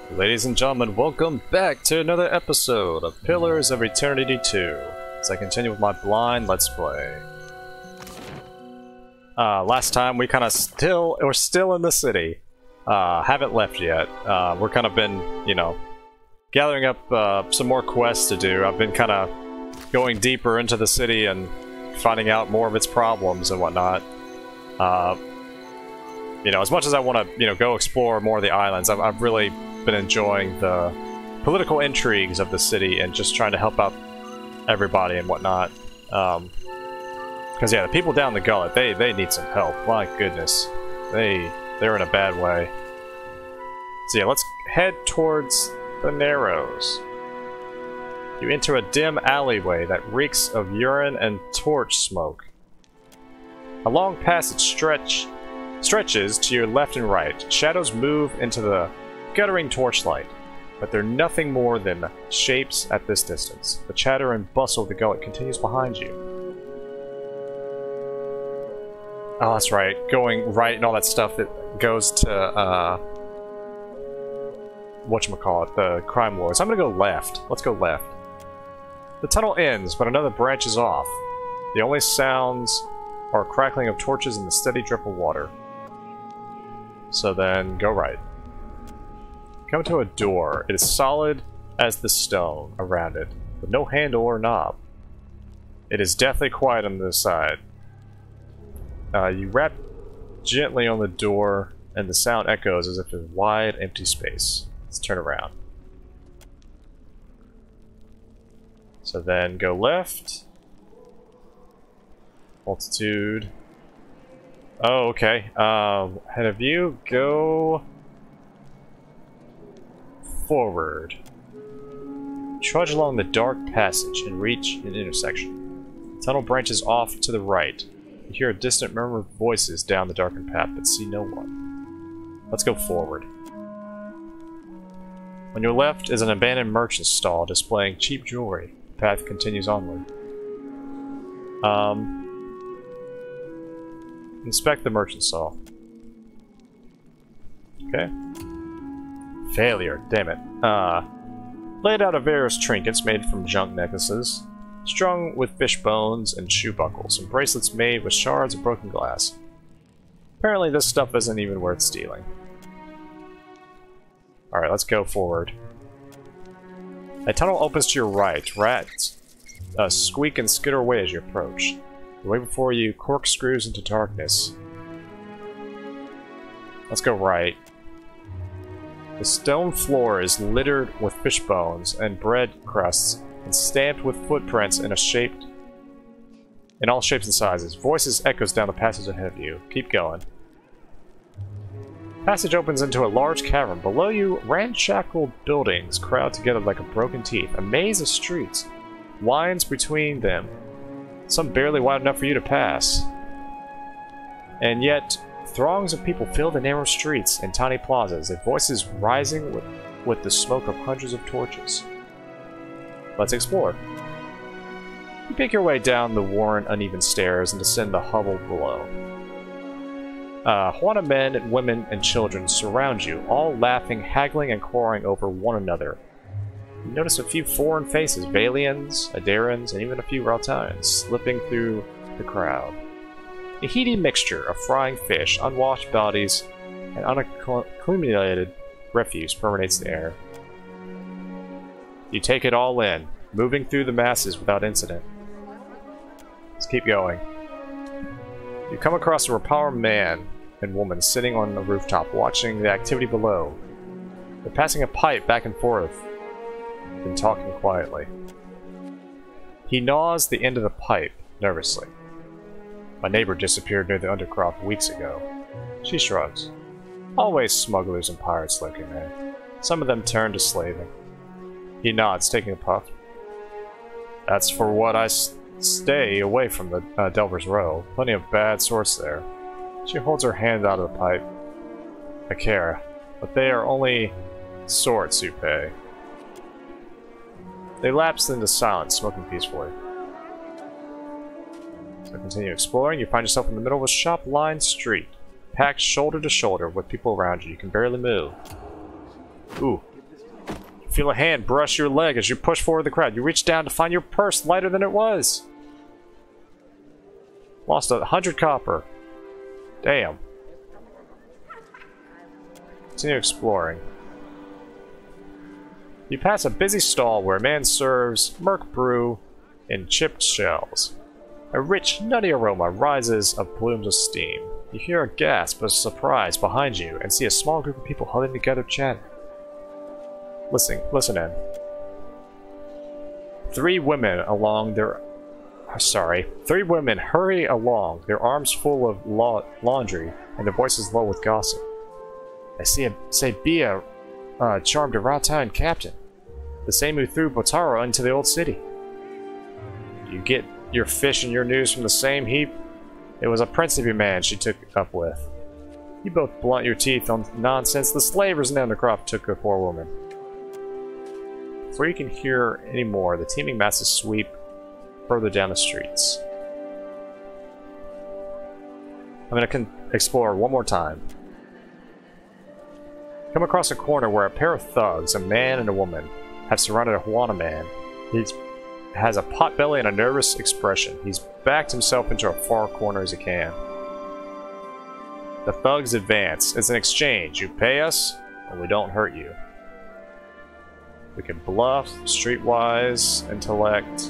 Ladies and gentlemen, welcome back to another episode of Pillars of Eternity 2, as I continue with my blind Let's Play. Last time we we're still in the city. Haven't left yet. We're kind of been, gathering up some more quests to do. I've been kind of going deeper into the city and finding out more of its problems and whatnot. As much as I want to, go explore more of the islands, I've really been enjoying the political intrigues of the city and just trying to help out everybody and whatnot. Because yeah, the people down the gullet, they need some help. My goodness, they're in a bad way. So yeah, let's head towards the Narrows. You enter a dim alleyway that reeks of urine and torch smoke. A long passage stretches to your left and right. Shadows move into the guttering torchlight, but they're nothing more than shapes at this distance. The chatter and bustle of the gullet continues behind you. Oh, that's right. Going right and all that stuff that goes to, whatchamacallit, the crime lords. I'm gonna go left. Let's go left. The tunnel ends, but another branches off. The only sounds are crackling of torches and the steady drip of water. So then, go right. Come to a door. It is solid as the stone around it, with no handle or knob. It is deathly quiet on this side. You rap gently on the door, and the sound echoes as if in wide, empty space. Let's turn around. So then, go left. Multitude. Oh, okay. Ahead of you, go forward. Trudge along the dark passage and reach an intersection. The tunnel branches off to the right. You hear a distant murmur of voices down the darkened path, but see no one. Let's go forward. On your left is an abandoned merchant's stall displaying cheap jewelry. The path continues onward. Inspect the merchant stall. Okay. Failure, damn it. Laid out of various trinkets made from junk necklaces, strung with fish bones and shoe buckles, and bracelets made with shards of broken glass. Apparently this stuff isn't even worth stealing. Alright, let's go forward. A tunnel opens to your right. Rats squeak and skitter away as you approach. The way before you corkscrews into darkness. Let's go right. The stone floor is littered with fish bones and bread crusts, and stamped with footprints in all shapes and sizes. Voices echoes down the passage ahead of you. Keep going. Passage opens into a large cavern. Below you, ramshackle buildings crowd together like a broken teeth. A maze of streets winds between them, some barely wide enough for you to pass. And yet, throngs of people fill the narrow streets and tiny plazas, their voices rising with the smoke of hundreds of torches. Let's explore. You pick your way down the worn, uneven stairs and descend the hovel below. Juana men and women and children surround you, all laughing, haggling, and quarreling over one another. You notice a few foreign faces, Valians, Adarans, and even a few Raltans, slipping through the crowd. A heady mixture of frying fish, unwashed bodies, and unaccumulated refuse permeates the air. You take it all in, moving through the masses without incident. Let's keep going. You come across a repawar man and woman sitting on the rooftop watching the activity below. They're passing a pipe back and forth and talking quietly. He gnaws the end of the pipe nervously. My neighbor disappeared near the undercroft weeks ago. She shrugs. Always smugglers and pirates lurking there. Some of them turn to slaving. He nods, taking a puff. That's for what I stay away from the Delver's Row. Plenty of bad sorts there. She holds her hand out of the pipe. I care, but they are only sorts who pay. They lapse into silence, smoking peacefully. So continue exploring. You find yourself in the middle of a shop-lined street, packed shoulder to shoulder with people around you. You can barely move. Ooh, Feel a hand brush your leg as you push forward the crowd. You reach down to find your purse lighter than it was. Lost 100 copper. Damn. Continue exploring. You pass a busy stall where a man serves Merc brew in chipped shells. A rich, nutty aroma rises of plumes of steam. You hear a gasp of surprise behind you and see a small group of people huddling together chatting. Listen in. Three women hurry along, their arms full of laundry and their voices low with gossip. I say Bia charmed a Rautan captain, the same who threw Botaro into the old city. You get your fish and your news from the same heap? It was a principy man she took up with. You both blunt your teeth on nonsense the slavers in Undercroft took a poor woman. Before you can hear any more, the teeming masses sweep further down the streets. I'm going to explore one more time. Come across a corner where a pair of thugs, a man and a woman, have surrounded a Huana man. He has a potbelly and a nervous expression. He's backed himself into a far corner as he can. The thugs advance. It's an exchange. You pay us, and we don't hurt you. We can bluff, streetwise, intellect.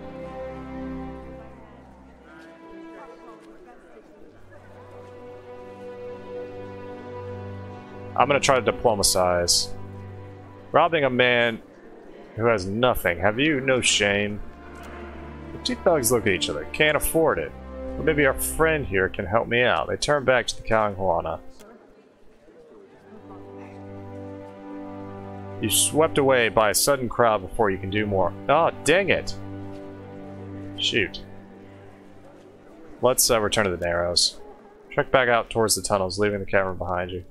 I'm gonna try to diplomatize. Robbing a man who has nothing. Have you no shame? The two thugs look at each other. Can't afford it. But maybe our friend here can help me out. They turn back to the cow and Huana. You swept away by a sudden crowd before you can do more. Oh, dang it! Shoot. Let's return to the Narrows. Trek back out towards the tunnels, leaving the cavern behind you.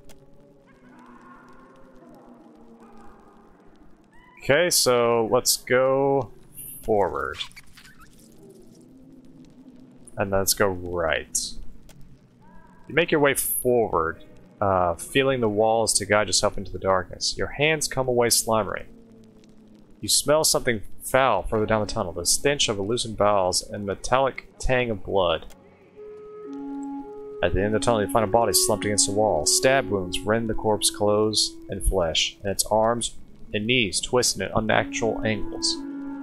Okay, so let's go forward. And let's go right. You make your way forward, feeling the walls to guide yourself into the darkness. Your hands come away slimy. You smell something foul further down the tunnel, the stench of loosened bowels and metallic tang of blood. At the end of the tunnel, you find a body slumped against the wall. Stab wounds rend the corpse's clothes and flesh, and its arms and knees twisted at unnatural angles.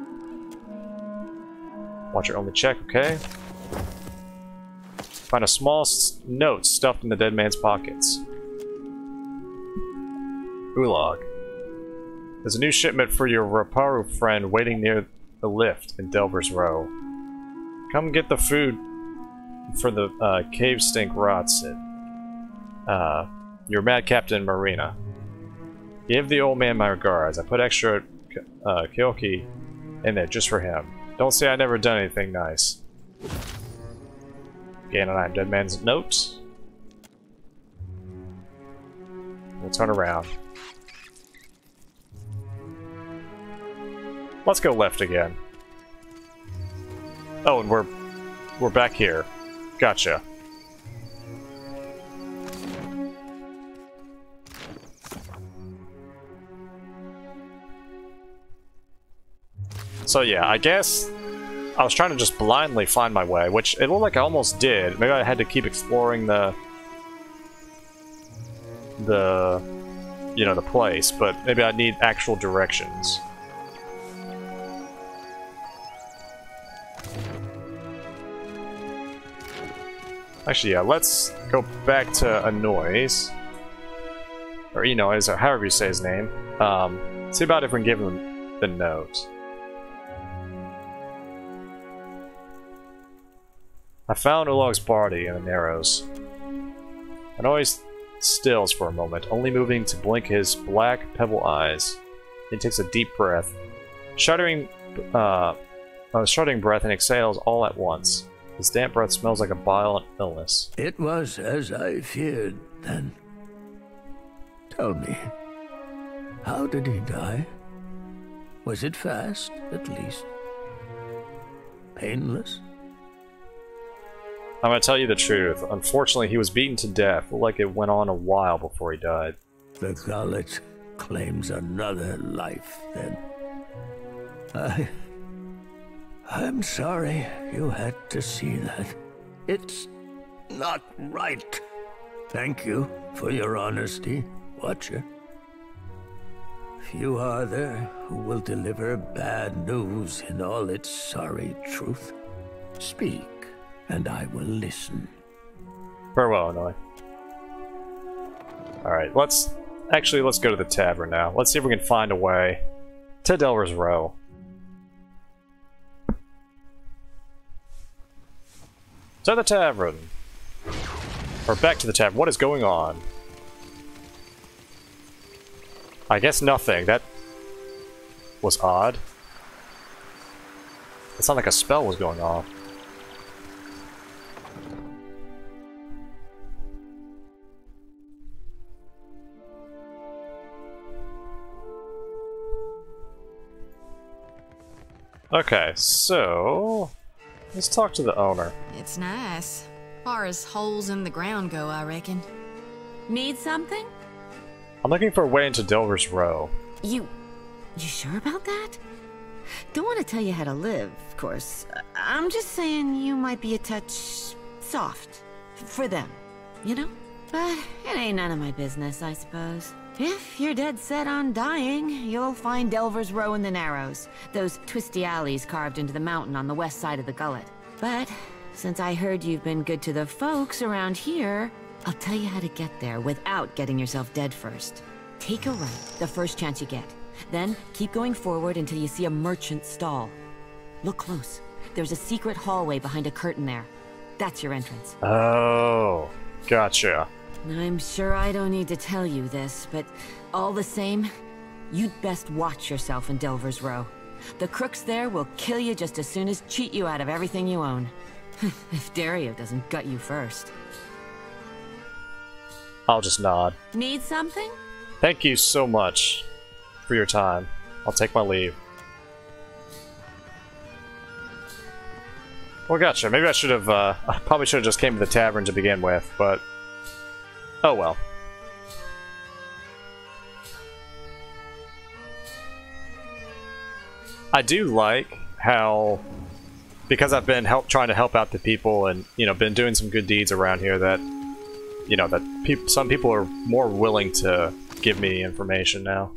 Watch your only check, okay? Find a small note stuffed in the dead man's pockets. Ulag. There's a new shipment for your Raparu friend waiting near the lift in Delver's Row. Come get the food for the cave stink rots it. Your mad captain Marina. Give the old man my regards. I put extra Kyoki in there just for him. Don't say I never done anything nice. Again, and I'm dead man's note. We'll turn around. Let's go left again. Oh, and we're back here. Gotcha. So yeah, I guess I was trying to just blindly find my way, which it looked like I almost did. Maybe I had to keep exploring the place, but maybe I need actual directions. Actually, yeah, let's go back to Anoy's. Or Enoy's, or however you say his name. See about if we can give him the note. I found Ulag's body in the Narrows. Anoy stills for a moment, only moving to blink his black pebble eyes. He takes a deep breath, shuddering breath, and exhales all at once. His damp breath smells like a violent illness. It was as I feared, then. Tell me, how did he die? Was it fast, at least? Painless? I'm gonna tell you the truth. Unfortunately, he was beaten to death. Looked like it went on a while before he died. The Gaulet claims another life, then I'm sorry you had to see that. It's not right. Thank you for your honesty, Watcher. Few are there who will deliver bad news in all its sorry truth. Speak, and I will listen. Farewell, Annoy. Alright, let's go to the tavern now. Let's see if we can find a way to Delver's Row. To the tavern. Or back to the tavern. What is going on? I guess nothing. That was odd. It sounded like a spell was going off. Okay, so let's talk to the owner. It's nice. Far as holes in the ground go, I reckon. Need something? I'm looking for a way into Delver's Row. You sure about that? Don't want to tell you how to live, of course. I'm just saying you might be a touch soft for them, you know? But it ain't none of my business, I suppose. If you're dead set on dying, you'll find Delver's Row in the Narrows. Those twisty alleys carved into the mountain on the west side of the gullet. But since I heard you've been good to the folks around here, I'll tell you how to get there without getting yourself dead first. Take a right the first chance you get. Then keep going forward until you see a merchant's stall. Look close. There's a secret hallway behind a curtain there. That's your entrance. Oh, gotcha. I'm sure I don't need to tell you this, but all the same, you'd best watch yourself in Delver's Row. The crooks there will kill you just as soon as cheat you out of everything you own. If Dario doesn't gut you first. I'll just nod. Need something? Thank you so much for your time. I'll take my leave. Well, gotcha. Maybe I should have, I probably should have just came to the tavern to begin with, but oh well. I do like how, because I've been trying to help out the people and, you know, been doing some good deeds around here, that, you know, that some people are more willing to give me information now.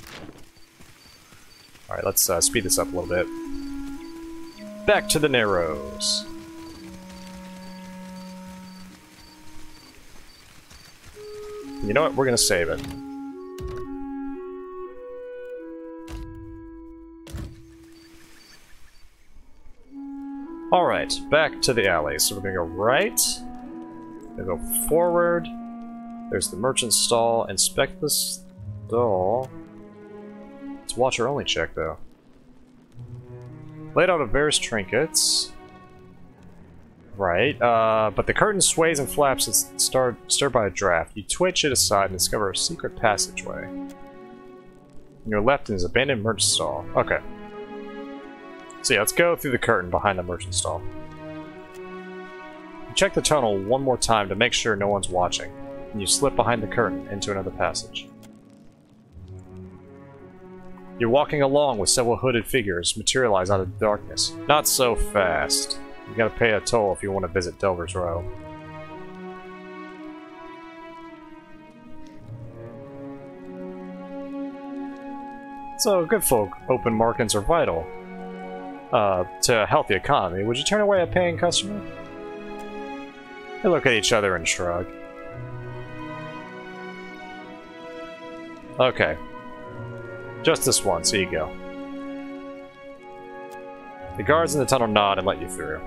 Alright, let's speed this up a little bit. Back to the Narrows. You know what? We're gonna save it. Alright, back to the alley. So we're gonna go right. We're gonna go forward. There's the merchant's stall. Inspect the stall. It's watcher only check though. Laid out of various trinkets. Right, but the curtain sways and flaps as stirred by a draft. You twitch it aside and discover a secret passageway. On your left is abandoned merchant stall. Okay. So yeah, let's go through the curtain behind the merchant stall. You check the tunnel one more time to make sure no one's watching, and you slip behind the curtain into another passage. You're walking along with several hooded figures materialize out of the darkness. Not so fast. You gotta pay a toll if you want to visit Delver's Row. So, good folk, open markets are vital to a healthy economy. Would you turn away a paying customer? They look at each other and shrug. Okay. Just this once, here you go. The guards in the tunnel nod and let you through.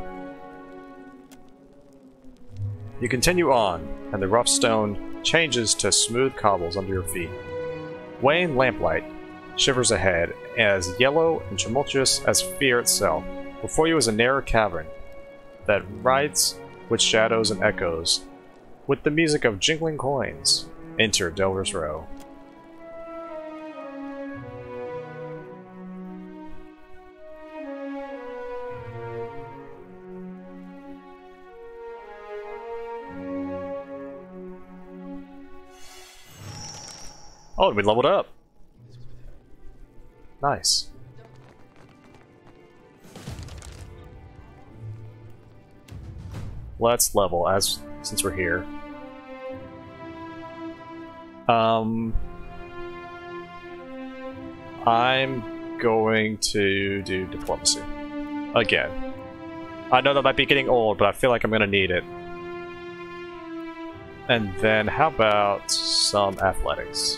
You continue on, and the rough stone changes to smooth cobbles under your feet. Wan lamplight shivers ahead, as yellow and tumultuous as fear itself. Before you is a narrow cavern that rides with shadows and echoes, with the music of jingling coins. Enter Delver's Row. Oh, we leveled up. Nice. Let's level since we're here. I'm going to do diplomacy again. I know that might be getting old, but I feel like I'm gonna need it. And then how about some athletics?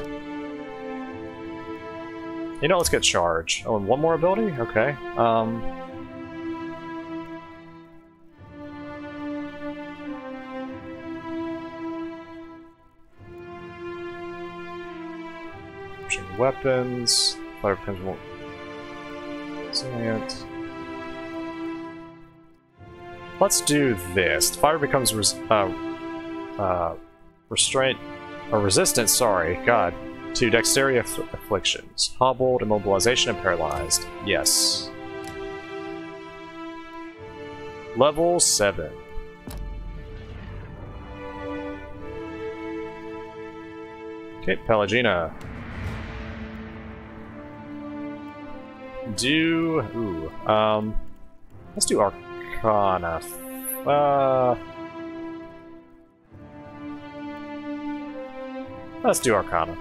You know, let's get charge. Oh, and one more ability? Okay. Weapons. Fire becomes more resilient. Let's do this. Fire becomes restraint or resistance. Sorry, God, to dexterity afflictions, hobbled, immobilization, and paralyzed. Yes. Level 7. Okay, Pelagina. Let's do Arcana. Let's do Arcana.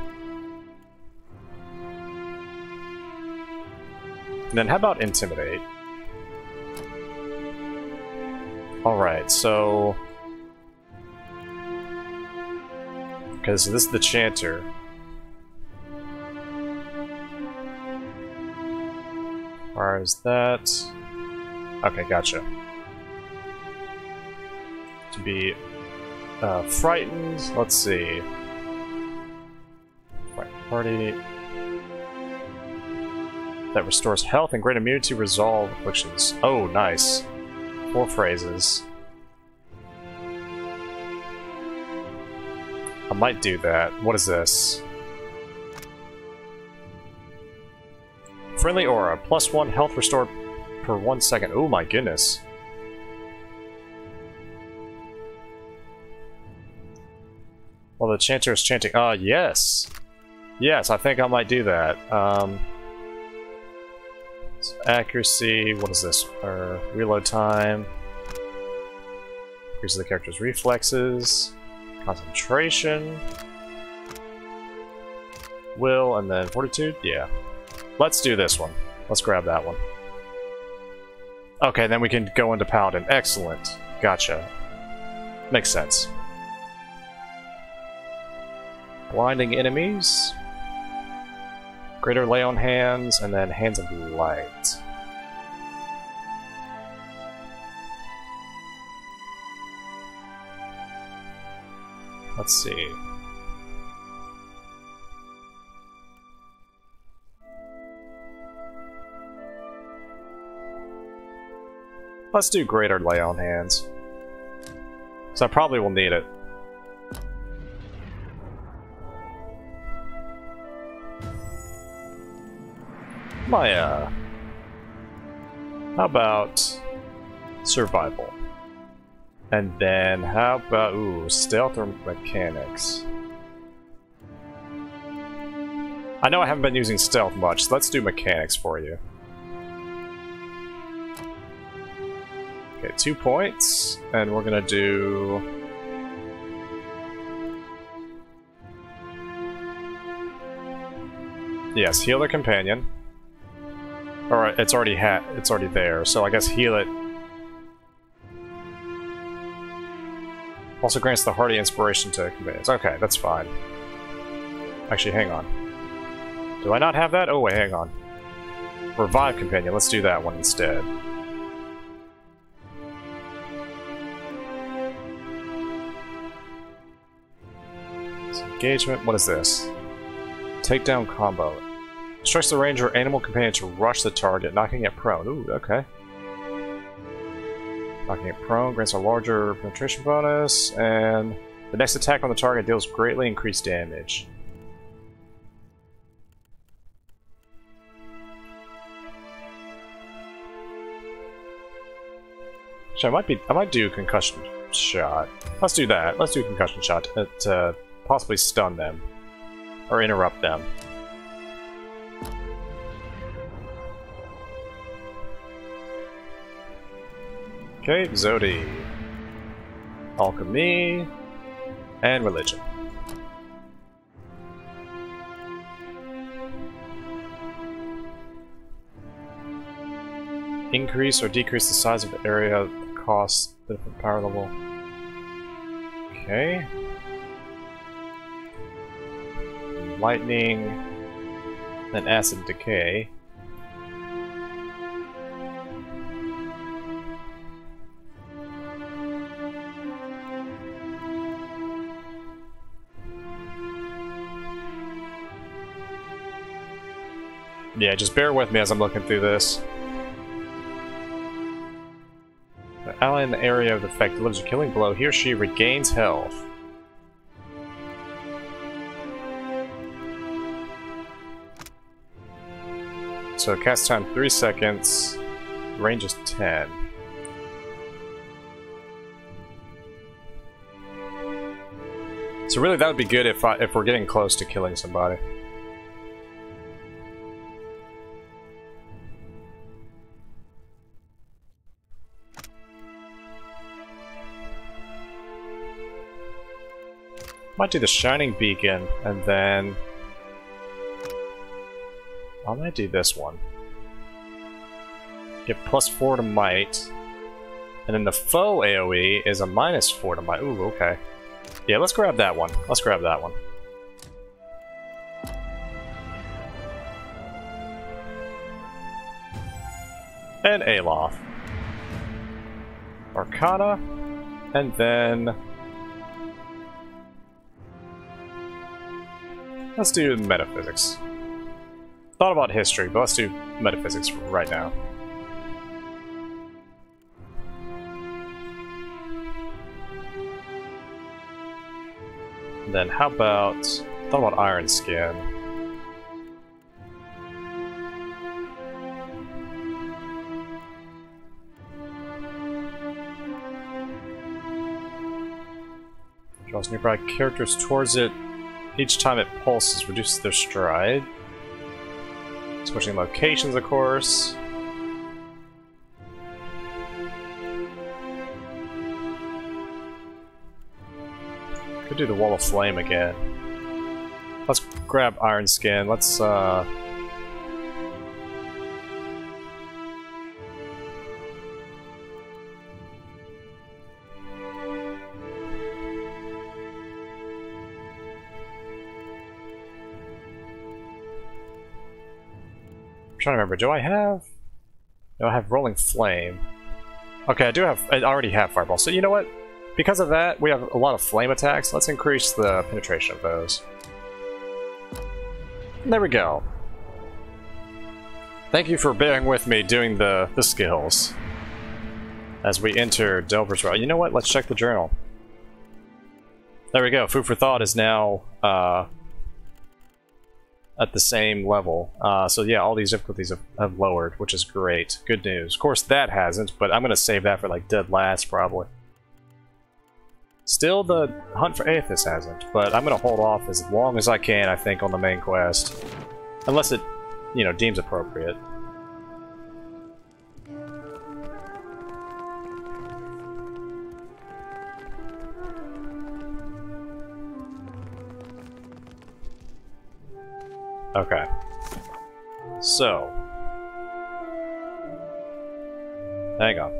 And then how about Intimidate? Alright, so... because this is the Chanter. Or is that... okay, gotcha. To be frightened, let's see. Party that restores health and great immunity, resolve afflictions. Oh, nice. 4 phrases. I might do that. What is this? Friendly aura, +1 health restored per 1 second. Oh my goodness. Well, the Chanter is chanting. Yes! Yes, I think I might do that. Accuracy, what is this? Reload time. Increases the character's reflexes. Concentration. Will, and then Fortitude? Yeah. Let's do this one. Let's grab that one. Okay, then we can go into Paladin. Excellent. Gotcha. Makes sense. Blinding enemies. Greater lay on hands, and then Hands of Light. Let's see. Let's do Greater Lay on Hands. Because I probably will need it. How about Survival? And then how about, Stealth or Mechanics? I know I haven't been using Stealth much, so let's do Mechanics for you. Okay, 2 points, and we're gonna do... yes, heal the companion. Alright, it's already there, so I guess heal it. Also grants the hardy inspiration to companions. Okay, that's fine. Actually, hang on. Do I not have that? Oh wait, hang on. Revive companion, let's do that one instead. Engagement, what is this? Takedown combo. Instructs the ranger or animal companion to rush the target, knocking it prone. Ooh, okay. Knocking it prone grants a larger penetration bonus, and the next attack on the target deals greatly increased damage. Actually, I might do concussion shot. Let's do that. Let's do concussion shot to possibly stun them or interrupt them. Okay, Zodi. Alchemy. And religion. Increase or decrease the size of the area, cost, different power level. Okay. Lightning. Then acid decay. Yeah, just bear with me as I'm looking through this. The ally in the area of effect delivers a killing blow. He or she regains health. So cast time 3 seconds. Range is 10. So really, that would be good if we're getting close to killing somebody. Might do the Shining Beacon, and then I might do this one. Get +4 to might, and then the foe AoE is a -4 to might. Ooh, okay. Yeah, let's grab that one. Let's grab that one. And Aloth. Arcana, and then let's do metaphysics. Thought about history, but let's do metaphysics right now. And then how about... thought about Iron Skin. Draws nearby characters towards it. Each time it pulses, reduces their stride. Switching locations, of course. Could do the Wall of Flame again. Let's grab Iron Skin. Let's, I'm trying to remember, do I have Rolling Flame? Okay, I already have Fireball, so you know what? Because of that, we have a lot of flame attacks. Let's increase the penetration of those. And there we go. Thank you for bearing with me doing the skills. As we enter Delver's Route. You know what? Let's check the journal. There we go. Food for Thought is now, at the same level. So yeah, all these difficulties have lowered, which is great. Good news. Of course, that hasn't, but I'm going to save that for like dead last, probably. Still, the Hunt for Aethys hasn't, but I'm going to hold off as long as I can, I think, on the main quest. Unless it, you know, deems appropriate. Okay. So. Hang on.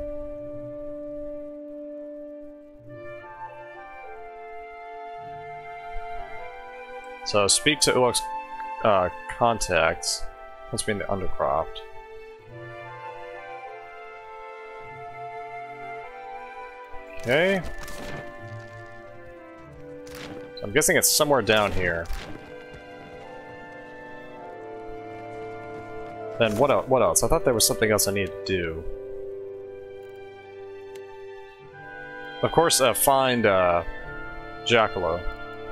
So, speak to Uluk's contacts. Must be in the Undercroft. Okay. So I'm guessing it's somewhere down here. Then what else? I thought there was something else I needed to do. Of course, find Giacomo.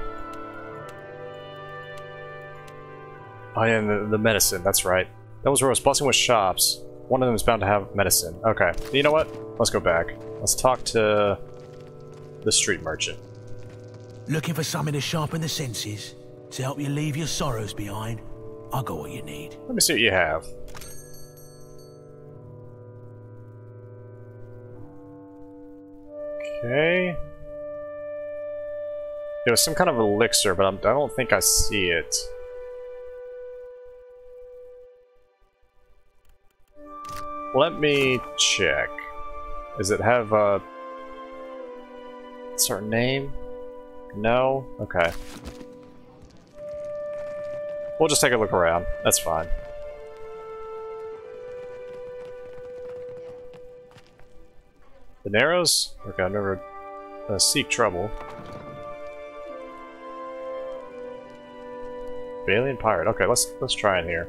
Oh yeah, and the medicine, that's right. That was where I was busting with shops. One of them is bound to have medicine. Okay, you know what? Let's go back. Let's talk to the street merchant. Looking for something to sharpen the senses? To help you leave your sorrows behind? I got what you need. Let me see what you have. Okay. There was some kind of elixir, but I don't think I see it. Let me check. Does it have a certain name? No? Okay. We'll just take a look around. That's fine. The Narrows? Okay, I've never seek trouble. Alien pirate. Okay, let's try it here.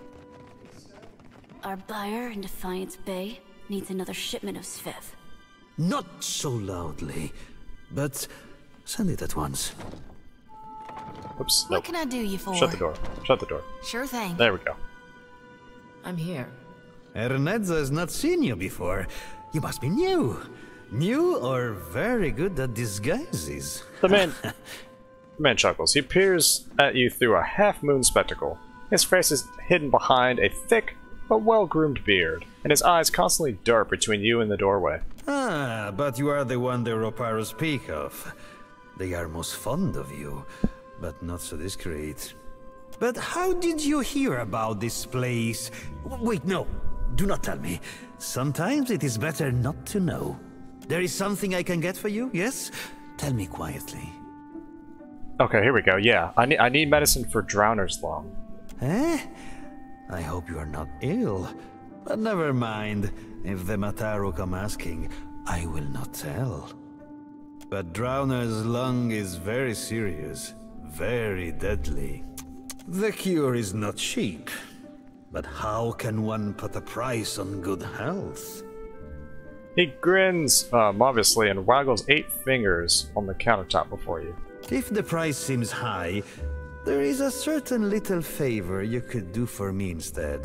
Our buyer in Defiance Bay needs another shipment of Svith. Not so loudly, but send it at once. Oops. What Nope. can I do you for? Shut the door. Shut the door. Sure thing. There we go. I'm here. Ernedza has not seen you before. You must be new. New or very good at disguises. The man chuckles. He peers at you through a half-moon spectacle. His face is hidden behind a thick but well-groomed beard, and his eyes constantly dart between you and the doorway. Ah, but you are the one the Roparos speak of. They are most fond of you, but not so discreet. But how did you hear about this place? Wait, no. Do not tell me. Sometimes it is better not to know. There is something I can get for you, yes? Tell me quietly. Okay, here we go. Yeah, I need medicine for Drowner's Lung. Eh? I hope you are not ill. But never mind. If the Mataru come asking, I will not tell. But Drowner's Lung is very serious. Very deadly. The cure is not cheap. But how can one put a price on good health? He grins, obviously, and waggles 8 fingers on the countertop before you. If the price seems high, there is a certain little favor you could do for me instead.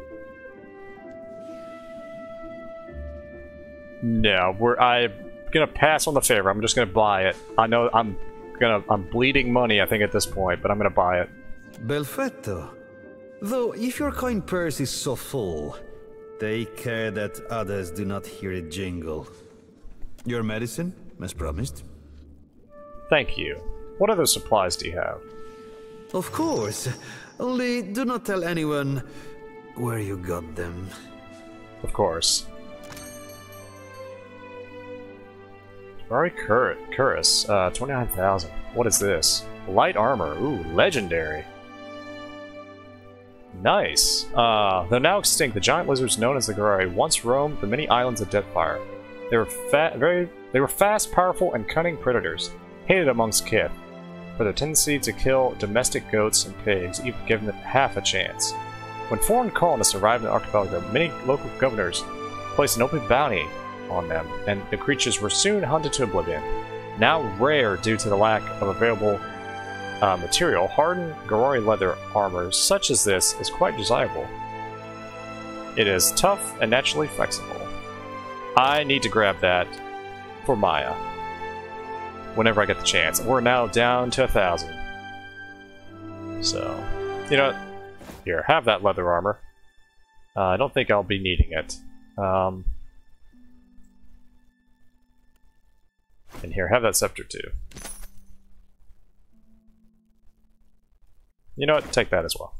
No, I'm gonna pass on the favor. I'm just gonna buy it. I know I'm bleeding money, I think, at this point, but I'm gonna buy it. Belfetto. Though, if your coin purse is so full, take care that others do not hear it jingle. Your medicine, as promised. Thank you. What other supplies do you have? Of course. Only do not tell anyone where you got them. Of course. Ferrari Curus, 29,000. What is this? Light armor. Ooh, legendary. Nice. Though now extinct, the giant lizards known as the Garari once roamed the many islands of Deathfire. They were fast, powerful, and cunning predators, hated amongst kith for their tendency to kill domestic goats and pigs, even given them half a chance. When foreign colonists arrived in the archipelago, many local governors placed an open bounty on them, and the creatures were soon hunted to oblivion. Now rare due to the lack of available material, hardened Garari leather armor such as this is quite desirable. It is tough and naturally flexible. I need to grab that for Maya whenever I get the chance. We're now down to 1,000. So, you know what? Here, have that leather armor. I don't think I'll be needing it. And here, have that scepter too. You know what? Take that as well.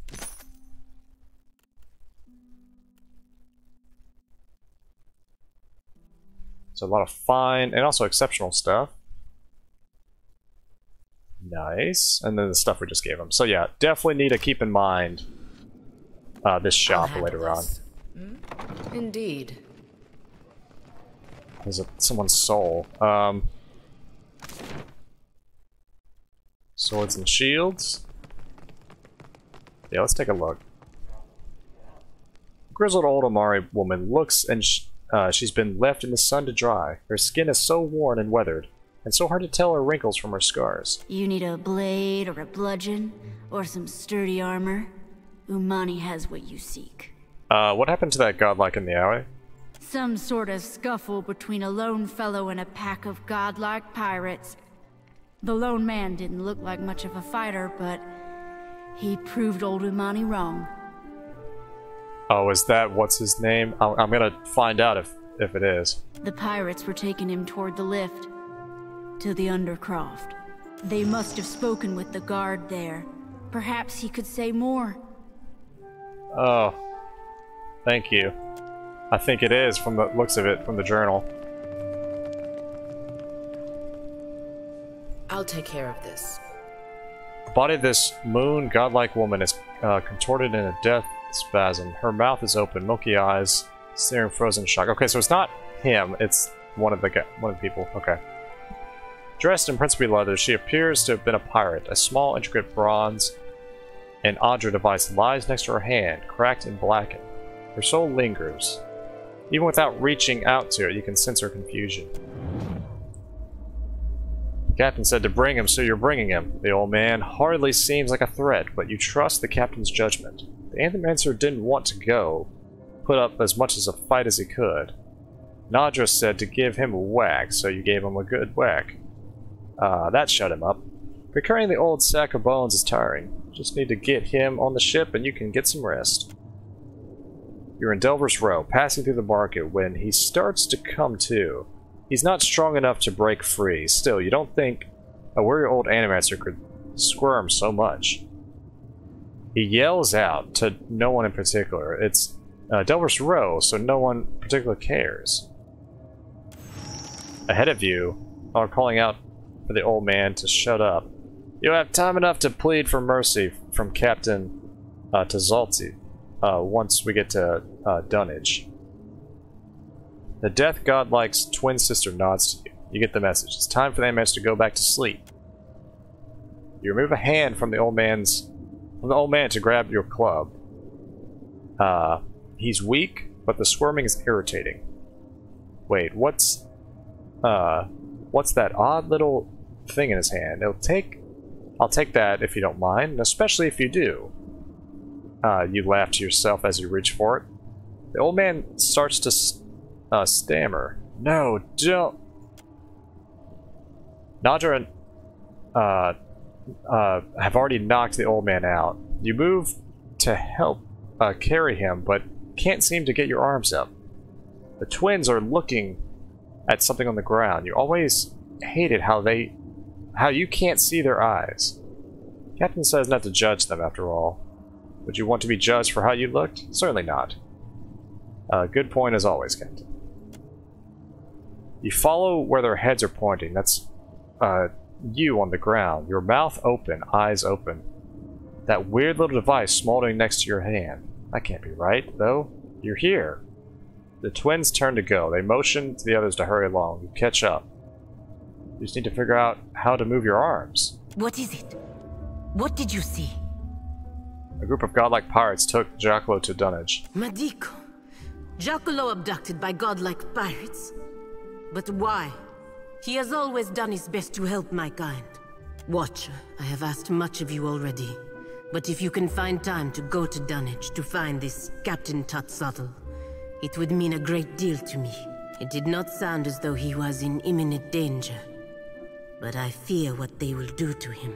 So a lot of fine and also exceptional stuff. Nice. And then the stuff we just gave him. So yeah, definitely need to keep in mind this shop later on. Indeed. There's someone's soul. Swords and shields. Yeah, let's take a look. Grizzled old Omari woman looks and she's been left in the sun to dry. Her skin is so worn and weathered, and so hard to tell her wrinkles from her scars. You need a blade or a bludgeon, or some sturdy armor. Umani has what you seek. What happened to that godlike in the alley? Some sort of scuffle between a lone fellow and a pack of godlike pirates. The lone man didn't look like much of a fighter, but he proved old Umani wrong. Oh, is that what's his name? I'm gonna find out if it is. The pirates were taking him toward the lift. to the Undercroft. They must have spoken with the guard there. Perhaps he could say more. Oh. Thank you. I think it is, from the looks of it, from the journal. I'll take care of this. The body of this moon godlike woman is contorted in a death spasm. Her mouth is open, milky eyes, staring frozen shock. Okay, so it's not him, it's one of the people. Okay. Dressed in princely leather, she appears to have been a pirate. A small, intricate bronze and Audra device lies next to her hand, cracked and blackened. Her soul lingers. Even without reaching out to it, you can sense her confusion. The captain said to bring him, so you're bringing him. The old man hardly seems like a threat, but you trust the captain's judgment. The Anthomancer didn't want to go, put up as much as a fight as he could. Nadra said to give him a whack, so you gave him a good whack. That shut him up. But carrying the old sack of bones is tiring. Just need to get him on the ship and you can get some rest. You're in Delver's Row, passing through the market when he starts to come to. He's not strong enough to break free. Still, you don't think a weary old Animaster could squirm so much. He yells out to no one in particular. It's Delver's Row, so no one in particular cares. Ahead of you are calling out for the old man to shut up. You'll have time enough to plead for mercy from Captain Tazalti once we get to Dunnage. The death godlike's twin sister nods to you. You get the message. It's time for the Animaster to go back to sleep. You remove a hand from the old man to grab your club. He's weak, but the squirming is irritating. Wait, what's that odd little thing in his hand? I'll take that if you don't mind, especially if you do. You laugh to yourself as you reach for it. The old man starts to stammer. No, don't. Nadra have already knocked the old man out. You move to help carry him, but can't seem to get your arms up. The twins are looking at something on the ground. You always hated how you can't see their eyes. Captain says not to judge them, after all. Would you want to be judged for how you looked? Certainly not. Good point as always, Captain. You follow where their heads are pointing. That's you on the ground. Your mouth open, eyes open. That weird little device smoldering next to your hand. That can't be right, though. You're here. The twins turn to go. They motion to the others to hurry along. You catch up. You just need to figure out how to move your arms. What is it? What did you see? A group of godlike pirates took Giacomo to Dunnage. Madiko. Giacomo abducted by godlike pirates. But why? He has always done his best to help my kind. Watcher, I have asked much of you already. But if you can find time to go to Dunnage to find this Captain Tatsatl, it would mean a great deal to me. It did not sound as though he was in imminent danger. But I fear what they will do to him.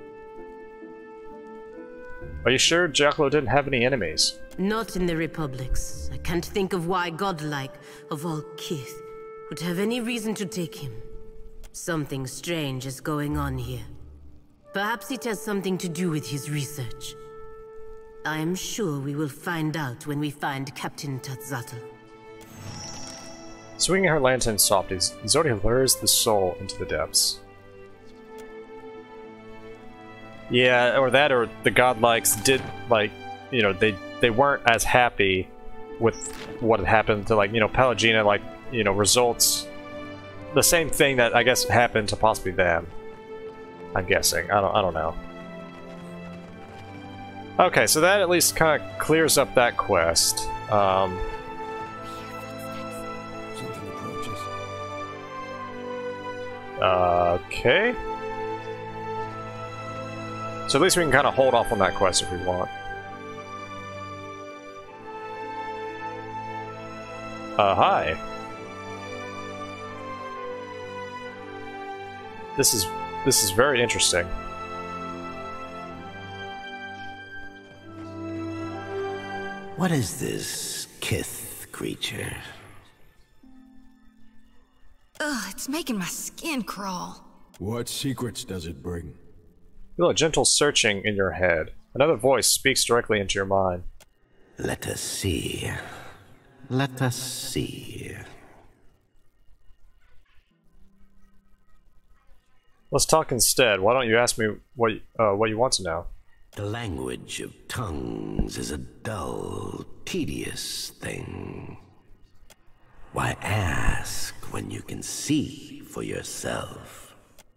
Are you sure Giacomo didn't have any enemies? Not in the Republics. I can't think of why godlike, of all kith, would have any reason to take him. Something strange is going on here. Perhaps it has something to do with his research. I am sure we will find out when we find Captain Tatsatl. Swinging her lantern softly, Zodi lures the soul into the depths. Yeah, or the godlikes did, like, you know, they weren't as happy with what had happened to, like, you know, Pelagina, like, you know, results the same thing that I guess happened to possibly them. I'm guessing. I don't know. Okay, so that at least kind of clears up that quest. Something approaches. Okay. So at least we can kind of hold off on that quest if we want. Hi. This is very interesting. What is this kith creature? Ugh, it's making my skin crawl. What secrets does it bring? Feel a gentle searching in your head. Another voice speaks directly into your mind. Let us see. Let us see. Let's talk instead. Why don't you ask me what you want to know? The language of tongues is a dull, tedious thing. Why ask when you can see for yourself?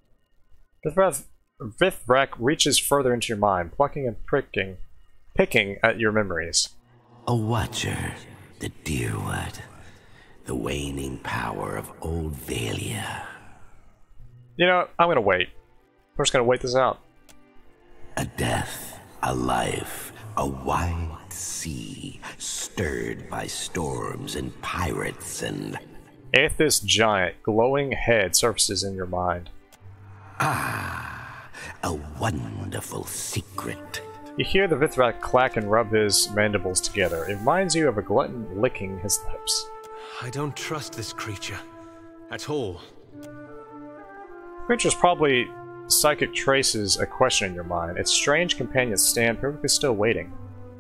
Vithrak reaches further into your mind, plucking and picking at your memories. A watcher, the dear what? The waning power of old Valia. You know, I'm gonna wait. We're just gonna wait this out. A death, a life, a wide sea, stirred by storms and pirates and... Aethys giant, glowing head surfaces in your mind. Ah, a wonderful secret. You hear the Vithrak clack and rub his mandibles together. It reminds you of a glutton licking his lips. I don't trust this creature. At all. Creature's probably psychic traces a question in your mind. Its strange companions stand perfectly still waiting.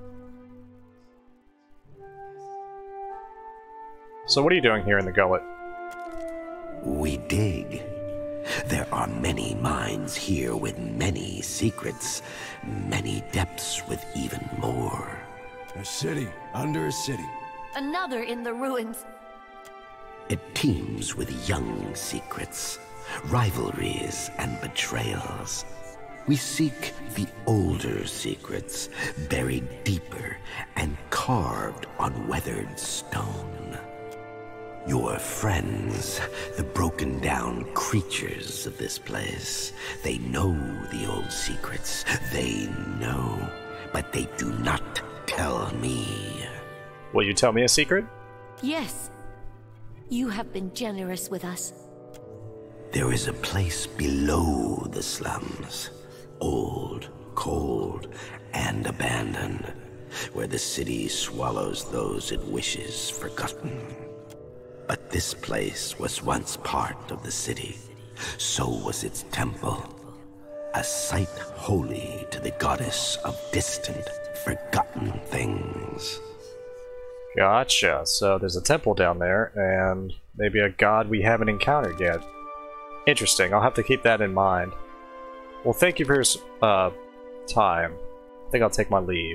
So what are you doing here in the gullet? We dig. There are many minds here with many secrets, many depths with even more. A city under a city. Another in the ruins. It teems with young secrets, rivalries and betrayals. We seek the older secrets, buried deeper and carved on weathered stone. Your friends, the broken down creatures of this place, they know the old secrets. They know, but they do not tell me. Will you tell me a secret? Yes. You have been generous with us. There is a place below the slums, old, cold, and abandoned, where the city swallows those it wishes forgotten. But this place was once part of the city. So was its temple, a site holy to the goddess of distant, forgotten things. Gotcha. So there's a temple down there, and maybe a god we haven't encountered yet. Interesting. I'll have to keep that in mind. Well, thank you for your time. I think I'll take my leave.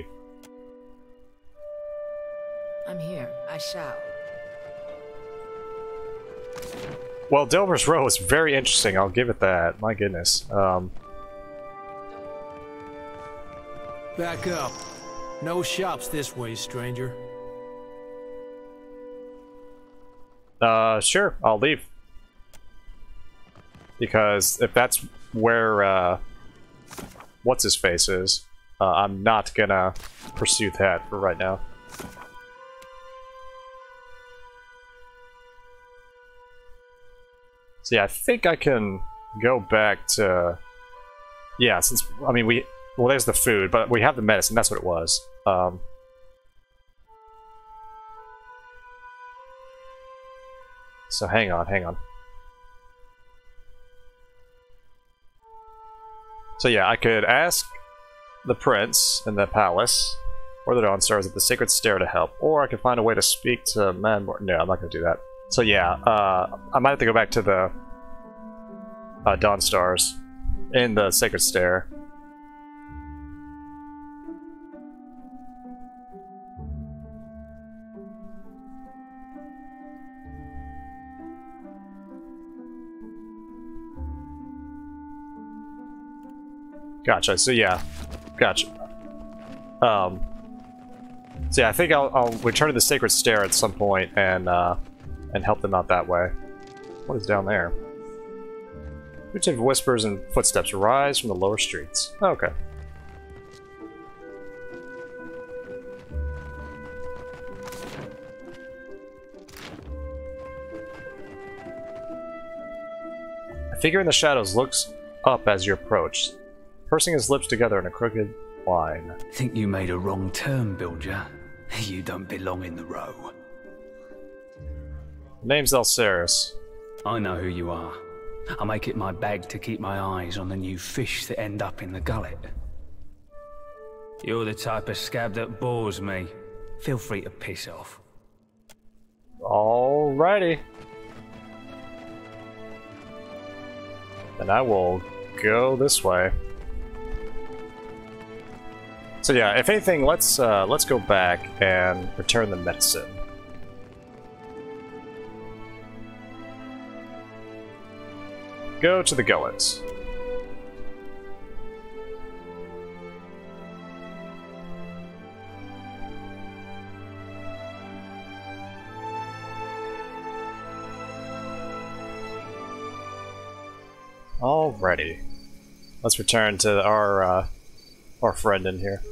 I'm here. I shall. Well, Delver's Row is very interesting. I'll give it that. My goodness. Back up. No shops this way, stranger. Sure. I'll leave. Because if that's where, what's-his-face is, I'm not gonna pursue that for right now. So yeah, I think I can go back to... Yeah, since, I mean, well, there's the food, but we have the medicine, that's what it was. So hang on. So yeah, I could ask the prince in the palace, or the Dawnstars at the Sacred Stair to help, or I could find a way to speak to Manmore. No, I'm not going to do that. So yeah, I might have to go back to the Dawnstars in the Sacred Stair. Gotcha, so yeah. Gotcha. So yeah, I think I'll return to the Sacred Stair at some point and help them out that way. What is down there? Fugitive whispers and footsteps rise from the lower streets. Oh, okay. A figure in the shadows looks up as you approach, pursing his lips together in a crooked line. Think you made a wrong turn, Bilger. You don't belong in the row. Name's Elceris. I know who you are. I make it my bag to keep my eyes on the new fish that end up in the gullet. You're the type of scab that bores me. Feel free to piss off. Alrighty. Then I will go this way. So yeah, if anything, let's go back and return the medicine. Go to the gullets. Alrighty. Let's return to our friend in here.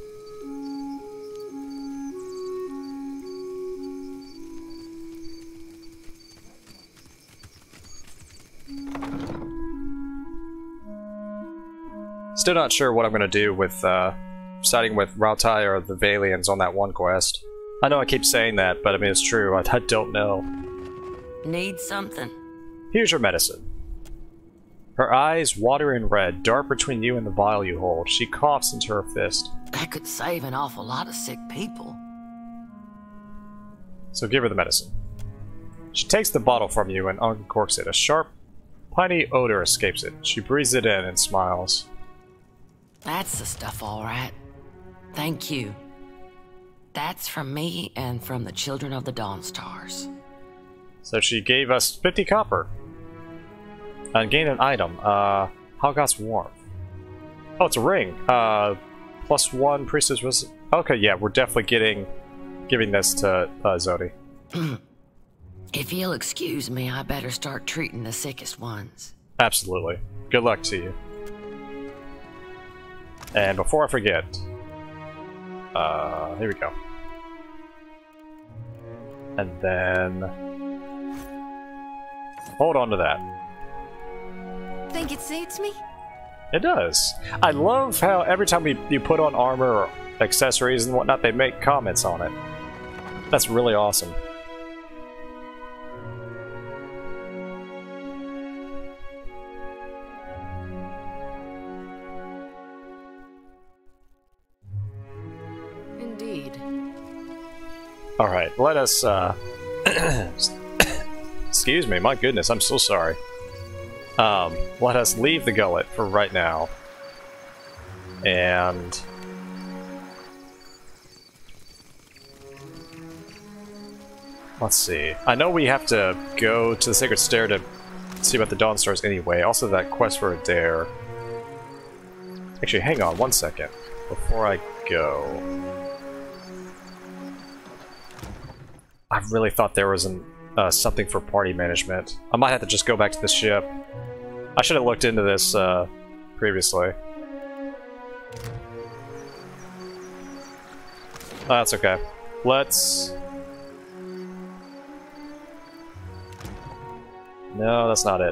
Still not sure what I'm gonna do with siding with Rautai or the Valians on that one quest. I know I keep saying that, but I mean it's true. I don't know. Need something? Here's your medicine. Her eyes watering red, dart between you and the vial you hold. She coughs into her fist. That could save an awful lot of sick people. So give her the medicine. She takes the bottle from you and uncorks it. A sharp, piney odor escapes it. She breathes it in and smiles. That's the stuff, all right. Thank you. That's from me and from the children of the Dawnstars. So she gave us 50 copper. And gain an item. Halgoth's Warmth. Oh, it's a ring. +1 priestess was. Okay, yeah, we're definitely giving this to Zodi. If you'll excuse me, I better start treating the sickest ones. Absolutely. Good luck to you. And before I forget, here we go. And then hold on to that. Think it suits me? It does. I love how every time you put on armor or accessories and whatnot, they make comments on it. That's really awesome. Indeed. Alright, let us, excuse me, my goodness, I'm so sorry. Let us leave the gullet for right now. And let's see. I know we have to go to the Sacred Stair to see about the Dawnstars anyway. Also that quest for Adair. Actually, hang on one second before I go. I really thought there was something for party management. I might have to just go back to the ship. I should have looked into this previously. That's okay. Let's... No, that's not it.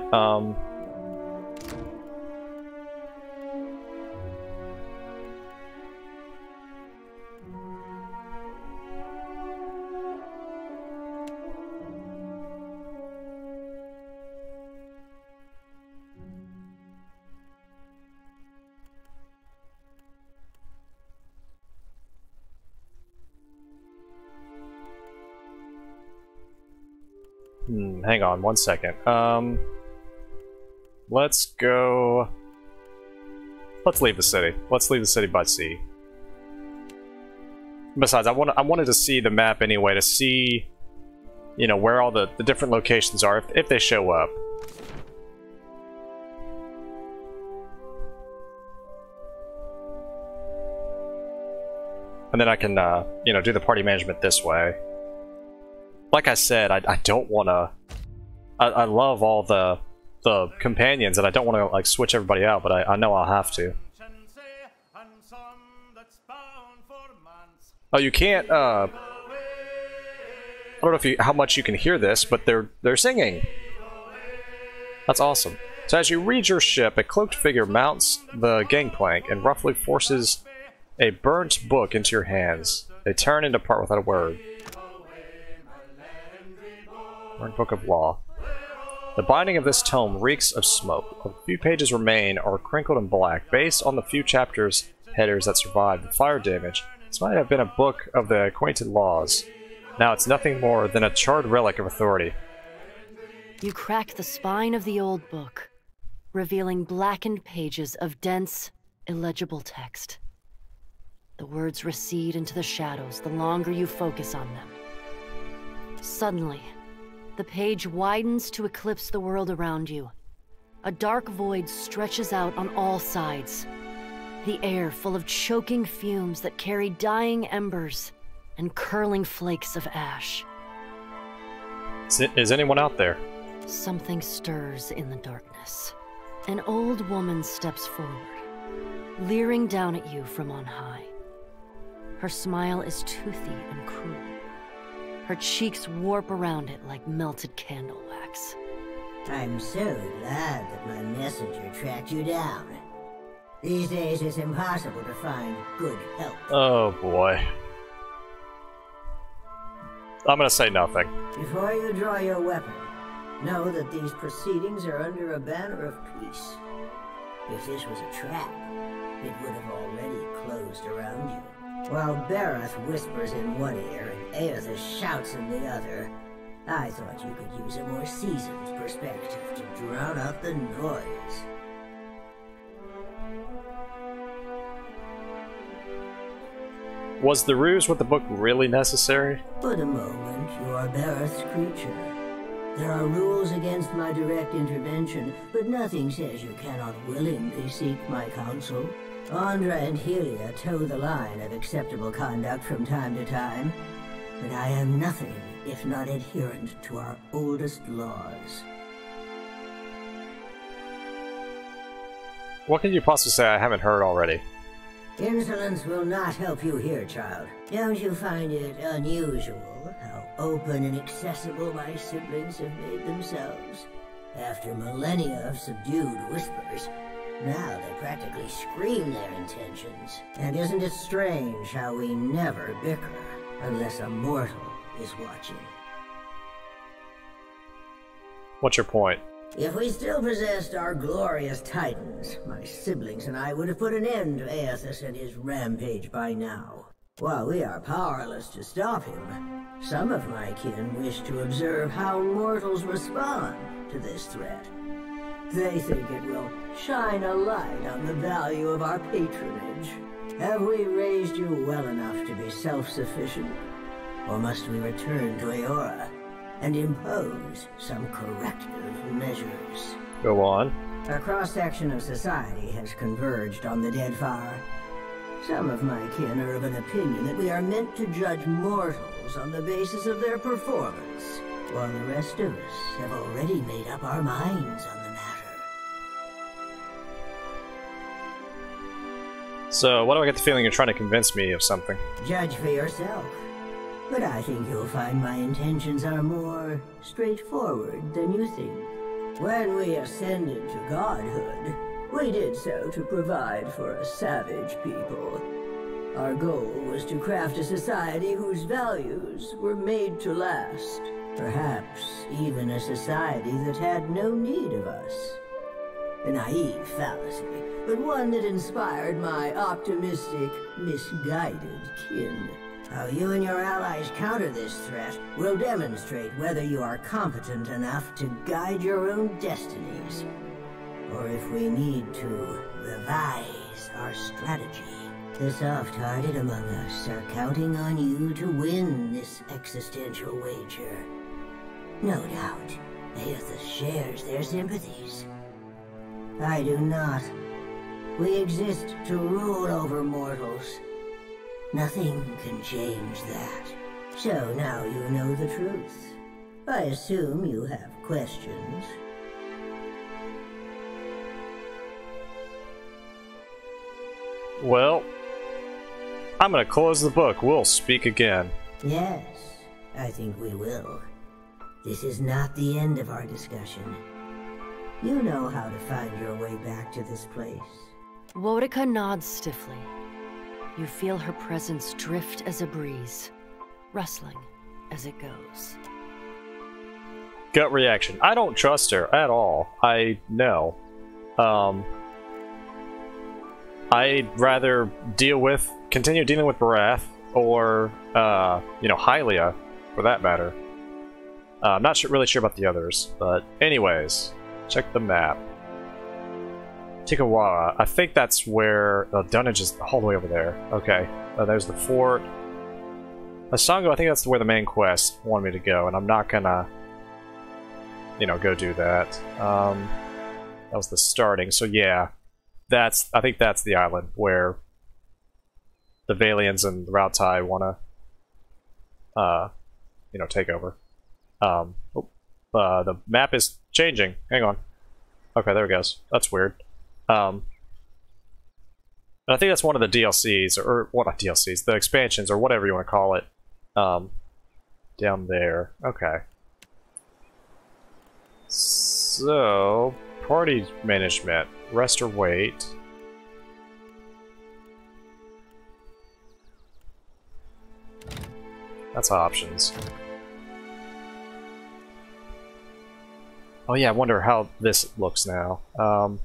Hang on one second. Let's go... Let's leave the city. Let's leave the city by sea. Besides, I wanted to see the map anyway, to see, you know, where all the different locations are, if they show up. And then I can, you know, do the party management this way. Like I said, I don't want to... I love all the companions, and I don't want to, like, switch everybody out, but I know I'll have to. Oh, you can't, I don't know if how much you can hear this, but they're singing. That's awesome. So as you reach your ship, a cloaked figure mounts the gangplank and roughly forces a burnt book into your hands. They turn and depart without a word. Burnt Book of Law. The binding of this tome reeks of smoke. A few pages remain are crinkled and black. Based on the few chapters headers that survived the fire damage, this might have been a book of the acquainted laws. Now it's nothing more than a charred relic of authority. You crack the spine of the old book, revealing blackened pages of dense, illegible text. The words recede into the shadows the longer you focus on them. Suddenly, the page widens to eclipse the world around you. A dark void stretches out on all sides, the air full of choking fumes that carry dying embers and curling flakes of ash. Is anyone out there? Something stirs in the darkness. An old woman steps forward, leering down at you from on high. Her smile is toothy and cruel. Her cheeks warp around it like melted candle wax. I'm so glad that my messenger tracked you down. These days it's impossible to find good help. Oh boy. I'm gonna say nothing. Before you draw your weapon, know that these proceedings are under a banner of peace. If this was a trap, it would have already closed around you. While Barroth whispers in one ear and Aethys shouts in the other, I thought you could use a more seasoned perspective to drown out the noise. Was the ruse with the book really necessary? For the moment, you are Barroth's creature. There are rules against my direct intervention, but nothing says you cannot willingly seek my counsel. Andra and Helia toe the line of acceptable conduct from time to time, but I am nothing if not adherent to our oldest laws. What can you possibly say I haven't heard already? Insolence will not help you here, child. Don't you find it unusual how open and accessible my siblings have made themselves? After millennia of subdued whispers, now they practically scream their intentions. And isn't it strange how we never bicker unless a mortal is watching? What's your point? If we still possessed our glorious titans, my siblings and I would have put an end to Aethys and his rampage by now. While we are powerless to stop him, some of my kin wish to observe how mortals respond to this threat. They think it will shine a light on the value of our patronage. Have we raised you well enough to be self-sufficient? Or must we return to Eora and impose some corrective measures? Go on. A cross-section of society has converged on the Deadfire. Some of my kin are of an opinion that we are meant to judge mortals on the basis of their performance, while the rest of us have already made up our minds on the matter. So, why do I get the feeling you're trying to convince me of something? Judge for yourself. But I think you'll find my intentions are more straightforward than you think. When we ascended to godhood, we did so to provide for a savage people. Our goal was to craft a society whose values were made to last. Perhaps even a society that had no need of us. A naive fallacy, but one that inspired my optimistic, misguided kin. How you and your allies counter this threat will demonstrate whether you are competent enough to guide your own destinies, or if we need to revise our strategy. The soft-hearted among us are counting on you to win this existential wager. No doubt, Aethys shares their sympathies. I do not. We exist to rule over mortals. Nothing can change that. So now you know the truth. I assume you have questions. Well, I'm gonna close the book. We'll speak again. Yes, I think we will. This is not the end of our discussion. You know how to find your way back to this place. Boudica nods stiffly. You feel her presence drift as a breeze, rustling as it goes. Gut reaction. I don't trust her at all. I know. I'd rather continue dealing with Barath or, you know, Hylia, for that matter. I'm not really sure about the others, but anyways, check the map. Tikawara. I think that's where Dunnage is all the way over there. Okay, there's the fort. Asango, I think that's where the main quest wanted me to go, and I'm not gonna, you know, go do that. That was the starting, so yeah. I think that's the island where the Valians and the Rautai wanna, you know, take over. The map is changing. Hang on. Okay, there it goes. That's weird. And I think that's one of the DLCs, or what, not DLCs, the expansions, or whatever you want to call it. Down there. Okay. So, party management. Rest or wait. That's options. Oh yeah, I wonder how this looks now. Well,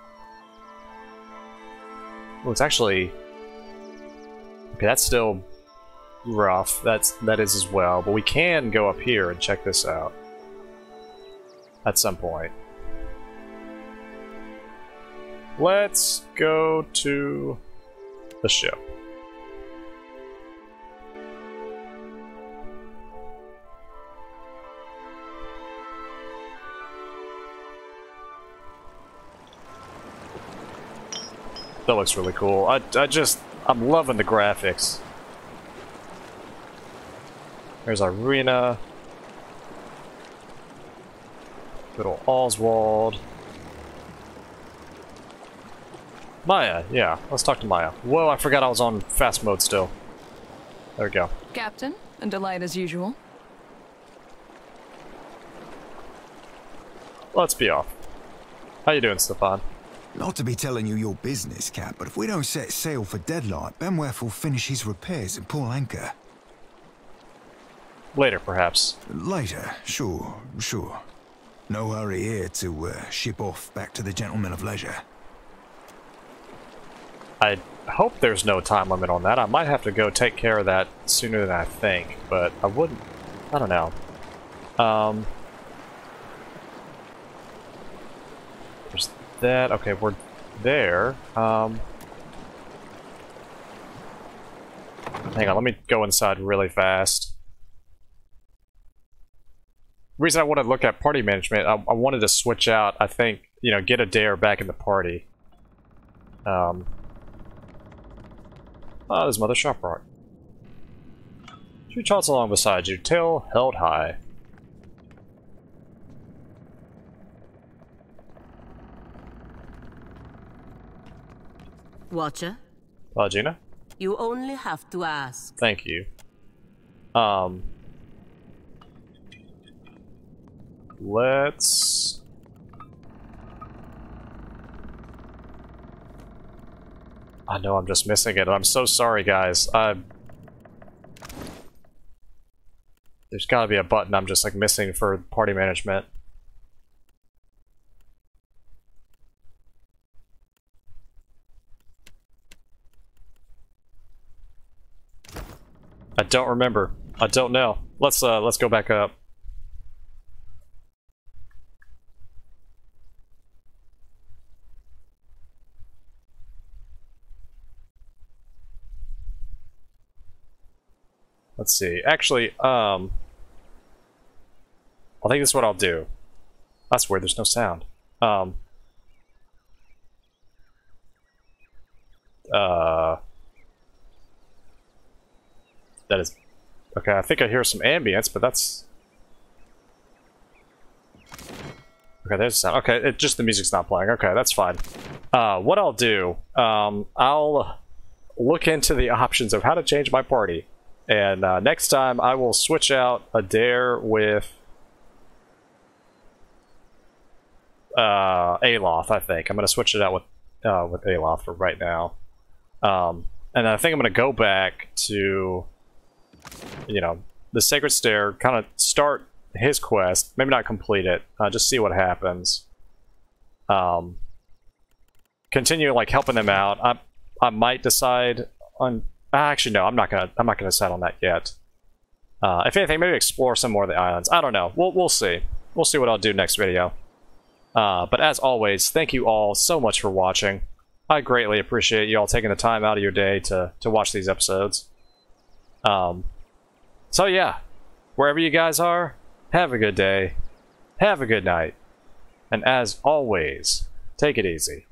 it's actually... Okay, that's still rough. That is as well. But we can go up here and check this out. At some point. Let's go to the ship. That looks really cool. I'm loving the graphics. There's Irina. Good old Oswald. Maya, yeah. Let's talk to Maya. Whoa, I forgot I was on fast mode still. There we go. Captain, a delight as usual. Let's be off. How you doing, Stefan? Not to be telling you your business, Cap, but if we don't set sail for Deadlight, Benworth will finish his repairs and pull anchor. Later, perhaps. Later, sure. No hurry here to ship off back to the Gentlemen of Leisure. I hope there's no time limit on that. I might have to go take care of that sooner than I think, but I wouldn't... I don't know. There's that. Okay, we're there. Hang on, let me go inside really fast. The reason I want to look at party management, I wanted to switch out, I think, you know, get Adair back in the party. Oh, there's Mother Shoprock. She trots along beside you, tail held high. Watcher? Gina? You only have to ask. Thank you. Let's... I know I'm just missing it. I'm so sorry, guys. There's gotta be a button I'm just like missing for party management. I don't remember. I don't know. Let's go back up. Let's see. Actually, I think this is what I'll do. That's weird, there's no sound. That is... Okay, I think I hear some ambience, but that's... Okay, there's the sound. Okay, just the music's not playing. Okay, that's fine. What I'll do, I'll look into the options of how to change my party. And next time I will switch out Adair with Aloth, I think. I'm going to switch it out with Aloth for right now. And I think I'm going to go back to, you know, the Sacred Stair, kind of start his quest. Maybe not complete it. Just see what happens. Continue like helping them out. I might decide on. Actually, no. I'm not gonna decide on that yet. If anything, maybe explore some more of the islands. I don't know. We'll see. We'll see what I'll do next video. But as always, thank you all so much for watching. I greatly appreciate you all taking the time out of your day to watch these episodes. So yeah, wherever you guys are, have a good day, have a good night, and as always, take it easy.